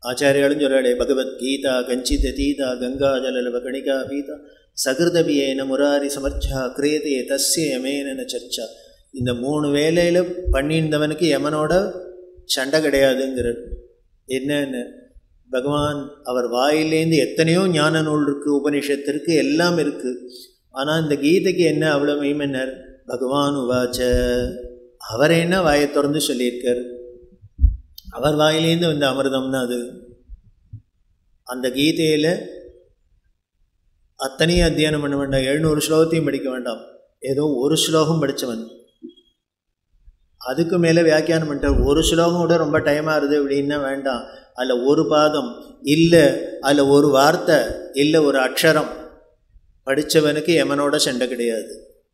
ஆச்சாரியாலும் சொல்கிறாளே, பகவத்கீதா கஞ்சித தீதா கங்கா ஜலலவ கணிகா பீதா சகிருதபியேன முராரி சமர்ச்சா கிரியதே தஸ்ய யமேன சர்ச்சா. இந்த 3 வேலையில் பண்ணியிருந்தவனுக்கு யமனோட சண்டை கிடையாதுங்கிறார். என்னன்னு, பகவான் அவர் வாயிலேருந்து எத்தனையோ ஞான நூல் இருக்குது, உபனிஷத்து இருக்குது, எல்லாம் இருக்குது. ஆனால் இந்த கீதைக்கு என்ன அவ்வளோ மெய்மன்னர்? பகவான் உவாச்ச, அவர் என்ன வாயை திறந்து சொல்லியிருக்கார், அவர் வாயிலேருந்து வந்த அமிர்தம்னா அது. அந்த கீதையில் அத்தனையும் அத்தியானம் பண்ண வேண்டாம், 700 ஸ்லோகத்தையும் படிக்க வேண்டாம், ஏதோ ஒரு ஸ்லோகம் படித்தவன் அதுக்கு மேலே வியாக்கியானம் பண்ணிட்டார். ஒரு ஸ்லோகம் கூட ரொம்ப டைம் ஆகுது அப்படின்னா வேண்டாம், அதில் ஒரு பாதம் இல்லை, அதில் ஒரு வார்த்தை இல்லை, ஒரு அக்ஷரம் படித்தவனுக்கு யமனோட சண்டை கிடையாது.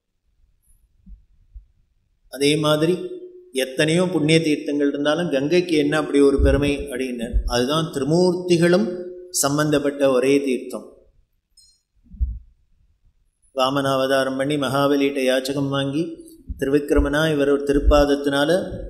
அதே மாதிரி எத்தனையோ புண்ணிய தீர்த்தங்கள் இருந்தாலும் கங்கைக்கு என்ன அப்படி ஒரு பெருமை அப்படின்னு, அதுதான் திரிமூர்த்திகளும் சம்பந்தப்பட்ட ஒரே தீர்த்தம். வாமனாவதாரம் பண்ணி மகாபலிகிட்ட யாச்சகம் வாங்கி திருவிக்கிரமனா இவர் ஒரு திருப்பாதத்தினால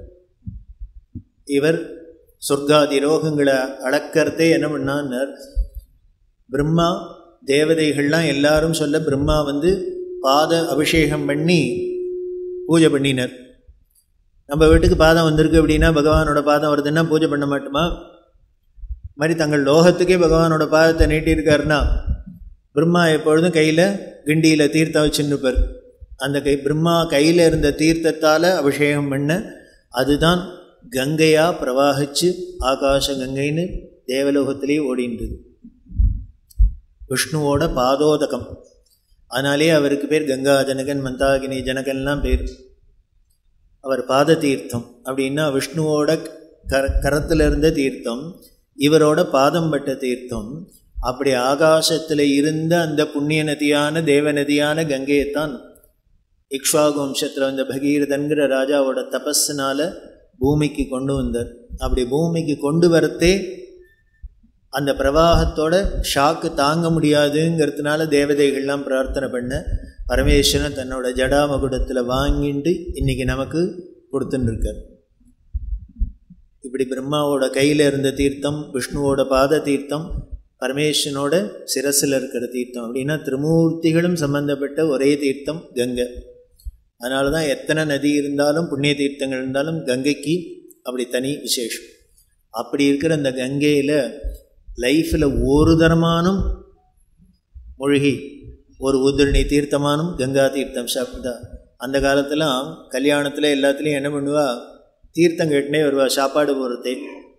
இவர் சொர்க்காதி ரோகங்களை அளக்கிறதே என்ன பண்ணார், பிரம்மா தேவதைகள்லாம் எல்லாரும் சொல்ல பிரம்மா பாத அபிஷேகம் பண்ணி பூஜை பண்ணினர். நம்ம வீட்டுக்கு பாதம் வந்திருக்கு அப்படின்னா, பகவானோட பாதம் வருதுன்னா பூஜை பண்ண மாட்டோமா? மாதிரி தங்கள் லோகத்துக்கே பகவானோட பாதத்தை நீட்டியிருக்காருன்னா, பிரம்மா எப்பொழுதும் கையில் கிண்டியில் தீர்த்தம் வச்சுன்னுப்பார். அந்த பிரம்மா கையில் இருந்த தீர்த்தத்தால் அபிஷேகம் பண்ண அதுதான் கங்கையாக பிரவாகிச்சு ஆகாச கங்கைன்னு தேவலோகத்திலேயே ஓடின்றது. விஷ்ணுவோட பாதோதகம், அதனாலே அவருக்கு பேர் கங்கா ஜனகன், மந்தாகினி ஜனகன்லாம் பேர். அவர் பாத தீர்த்தம் அப்படின்னா விஷ்ணுவோட கரத்தில் இருந்த தீர்த்தம், இவரோட பாதம் பட்ட தீர்த்தம். அப்படி ஆகாசத்தில் இருந்த அந்த புண்ணிய நதியான தேவ நதியான கங்கையைத்தான் இக்ஷ்வாகு வம்சத்தில் வந்த பகீரதன்கிற ராஜாவோட தபஸ்ஸினால் பூமிக்கு கொண்டு வந்தார். அப்படி பூமிக்கு கொண்டு வரத்தே அந்த பிரவாகத்தோட ஷாக்கு தாங்க முடியாதுங்கிறதுனால தேவதைகள்லாம் பிரார்த்தனை பண்ண பரமேஸ்வரன் தன்னோட ஜடாமகுடத்தில் வாங்கிட்டு இன்றைக்கி நமக்கு கொடுத்துட்டுருக்கார். இப்படி பிரம்மாவோட கையில் இருந்த தீர்த்தம், விஷ்ணுவோட பாத தீர்த்தம், பரமேஸ்வரனோட சிரசில் இருக்கிற தீர்த்தம் அப்படின்னா திரிமூர்த்திகளும் சம்பந்தப்பட்ட ஒரே தீர்த்தம் கங்கை. அதனால தான் எத்தனை நதி இருந்தாலும் புண்ணிய தீர்த்தங்கள் இருந்தாலும் கங்கைக்கு அப்படி தனி விசேஷம். அப்படி இருக்கிற அந்த கங்கையில் லைஃப்பில் ஒரு தரமானும் மூழ்கி ஒரு உதிரணி தீர்த்தமானும் கங்கா தீர்த்தம் சாப்பிட்டா. அந்த காலத்திலாம் கல்யாணத்தில் எல்லாத்துலேயும் என்ன பண்ணுவா, தீர்த்தம் கேட்டுனே வருவா சாப்பாடு போகிறதே.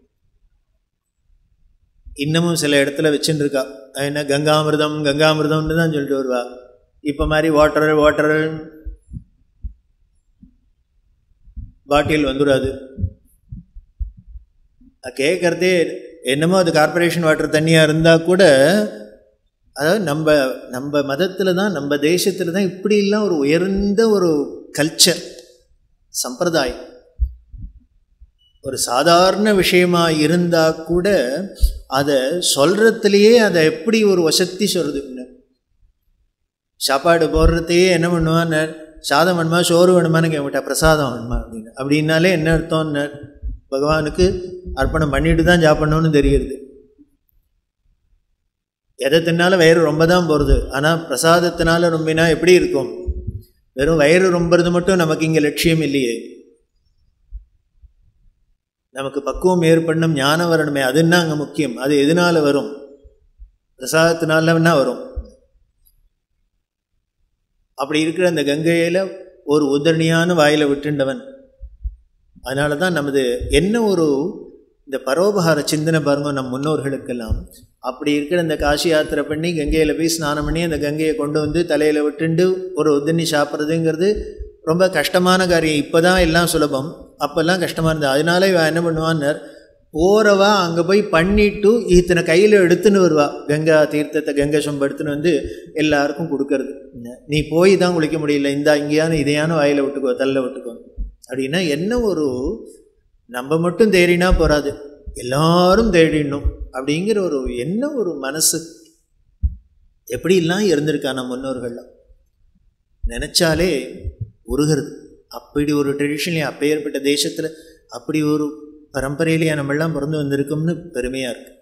இன்னமும் சில இடத்துல வச்சுன்னு இருக்கா, என்ன கங்காமிர்தம் கங்காமிர்தம்னு தான் சொல்லிட்டு வருவா. இப்போ மாதிரி வாட்டர் பாட்டில் வந்துடாது. கேட்குறதே என்னமோ அது கார்பரேஷன் வாட்டர் தண்ணியாக இருந்தால் கூட, அதாவது நம்ம மதத்தில் தான், நம்ம தேசத்தில் தான் இப்படிலாம் ஒரு உயர்ந்த ஒரு கல்ச்சர் சம்பிரதாயம். ஒரு சாதாரண விஷயமாக இருந்தால் கூட அதை சொல்கிறதுலையே அதை எப்படி ஒரு வசத்தி சொல்கிறது. சாப்பாடு போடுறதையே என்ன பண்ணுவான், சாதம் வேணுமா சோறு வேணுமான்னு கேட்டா பிரசாதம் வேணுமா அப்படின்னாலே என்ன அர்த்தம்னு, பகவானுக்கு அர்ப்பணம் பண்ணிட்டு தான் சாப்பிட்ணுன்னு தெரியுது. எதை தின்னாலும் வயிறு ரொம்ப தான் போகிறது, ஆனால் பிரசாதத்தினால ரொம்பினா எப்படி இருக்கும்? வெறும் வயிறு ரொம்புறது மட்டும் நமக்கு இங்கே லட்சியம் இல்லையே. நமக்கு பக்குவம் ஏற்படணும், ஞானம் வரணுமே, அதுன்னா அங்கே முக்கியம். அது எதனால் வரும்? பிரசாதத்தினாலன்னா வரும். அப்படி இருக்கிற அந்த கங்கையில் ஒரு உதரணியான வாயில் விட்டுண்டவன். அதனால தான் நமது என்ன ஒரு இந்த பரோபகார சிந்தனை பாருங்க நம் முன்னோர்களுக்கெல்லாம். அப்படி இருக்கிற இந்த காசி யாத்திரை பண்ணி கங்கையில் போய் ஸ்நானம் பண்ணி அந்த கங்கையை கொண்டு தலையில் விட்டுண்டு ஒரு உதரணி சாப்பிட்றதுங்கிறது ரொம்ப கஷ்டமான காரியம். இப்போ தான் எல்லாம் சுலபம், அப்போல்லாம் கஷ்டமாக இருந்தது. அதனால இவன் என்ன பண்ணுவான்னு, போகிறவா அங்கே போய் பண்ணிவிட்டு இத்தனை கையில் எடுத்துன்னு வருவா கங்கா தீர்த்தத்தை, கங்கை சொம்பு எடுத்துன்னு எல்லாருக்கும் கொடுக்கறது. நீ போய் தான் குளிக்க முடியல, இங்கேயான இதையான வாயில் விட்டுக்கோ, தள்ள விட்டுக்கோ அப்படின்னா என்ன ஒரு, நம்ம மட்டும் தேடினா போகாது, எல்லாரும் தேடிடணும் அப்படிங்கிற ஒரு என்ன ஒரு மனசு. எப்படிலாம் இருந்திருக்கா நம்ம முன்னோர்கள்லாம், நினச்சாலே உருகிறது. அப்படி ஒரு ட்ரெடிஷன்லேயே அப்போ ஏற்பட்ட தேசத்தில் அப்படி ஒரு பரம்பரையிலேயே நம்மெல்லாம் பிறந்து வந்திருக்கோம்னு பெருமையாக இருக்குது.